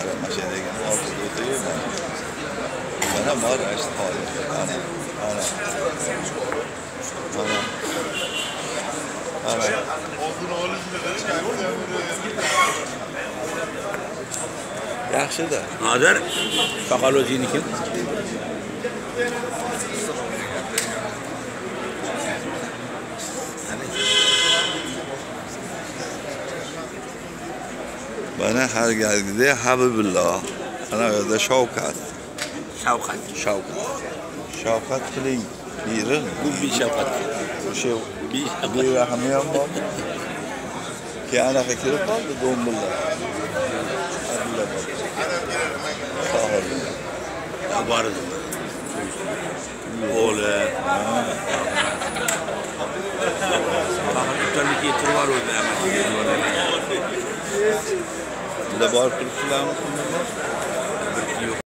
ماشي دیگه آفرودیه من مار اشت حاله ana yaxshi-da. Hozir soqol o'zingniki. Bana her geldiğinde Habibullah. Ana yerda Shavkat. Shavkat qiling. Birin. Bu bir Shavkat. O'sha bir rahmi ham bor. Keyin anaqa kirib qoldi do'mbilllar. Bor edi. O'g'li. Faqat turib o'rdi. Bunda bor turibsizlarmi?